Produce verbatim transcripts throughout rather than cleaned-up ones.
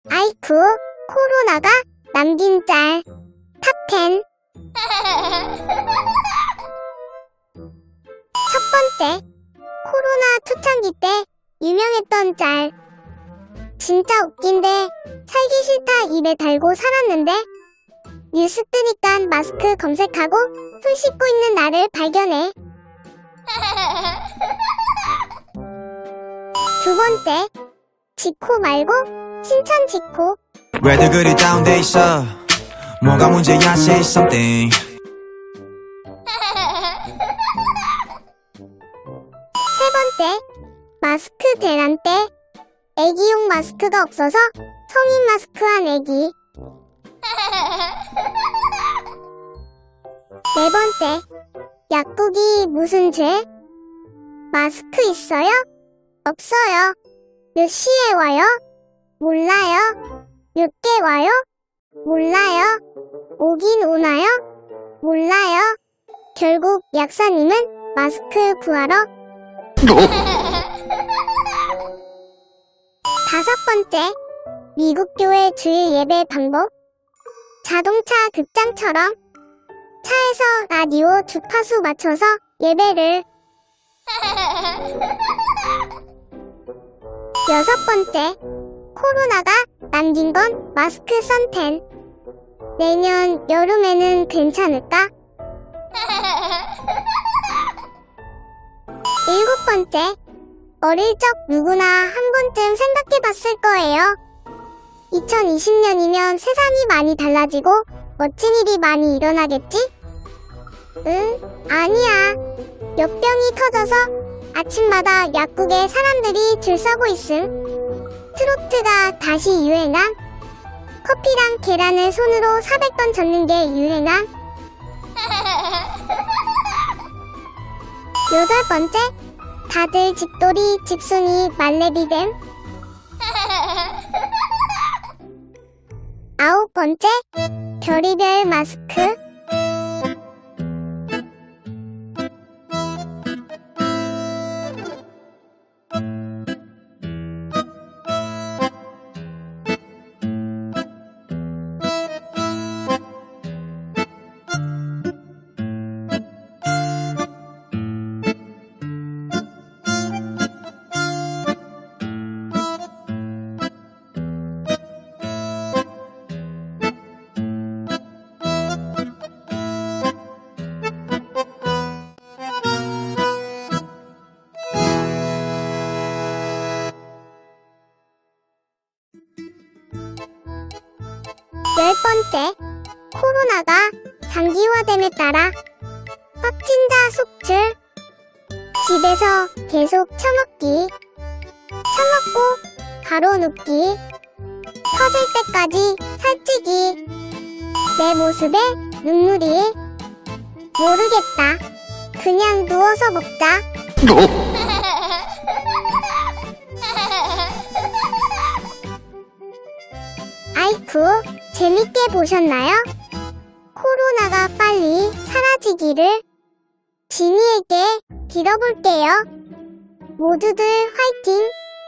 아이쿠, 코로나가 남긴 짤 탑 텐. 첫 번째, 코로나 초창기 때 유명했던 짤. 진짜 웃긴데 살기 싫다 입에 달고 살았는데 뉴스 뜨니까 마스크 검색하고 손 씻고 있는 나를 발견해. 두 번째, 지코 말고 신천 지코. 왜들 그리 다운돼 있어? 뭐가 문제야? Say something. 세 번째, 마스크 대란 때 애기용 마스크가 없어서 성인 마스크 한 애기. 네 번째, 약국이 무슨 죄? 마스크 있어요? 없어요. 몇 시에 와요? 몰라요. 몇 개 와요? 몰라요. 오긴 오나요? 몰라요. 결국 약사님은 마스크 구하러. 다섯 번째, 미국 교회 주일 예배 방법. 자동차 극장처럼 차에서 라디오 주파수 맞춰서 예배를. 여섯 번째, 코로나가 남긴 건 마스크 선텐. 내년 여름에는 괜찮을까? 일곱 번째, 어릴 적 누구나 한 번쯤 생각해봤을 거예요. 이천이십 년이면 세상이 많이 달라지고 멋진 일이 많이 일어나겠지? 응, 아니야. 역병이 터져서 아침마다 약국에 사람들이 줄 서고 있음. 트로트가 다시 유행함. 커피랑 계란을 손으로 사백 번 젓는 게 유행함. 여덟 번째, 다들 집돌이 집순이 말레비됨. 아홉 번째, 별의별 마스크. 열 번째, 코로나가 장기화됨에 따라 확진자 속출. 집에서 계속 처먹기, 처먹고 바로 눕기, 터질 때까지 살찌기. 내 모습에 눈물이. 모르겠다. 그냥 누워서 먹자. 아이쿠, 재밌게 보셨나요? 코로나가 빨리 사라지기를 지니에게 빌어볼게요. 모두들 화이팅!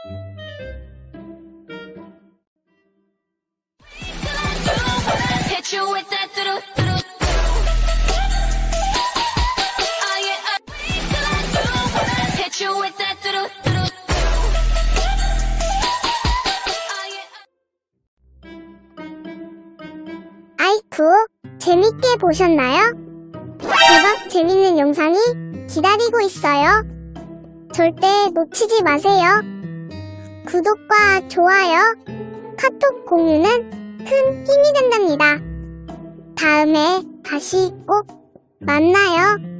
아이쿠, 재밌게 보셨나요? 대박 재밌는 영상이 기다리고 있어요. 절대 놓치지 마세요. 구독과 좋아요, 카톡 공유는 큰 힘이 된답니다. 다음에 다시 꼭 만나요.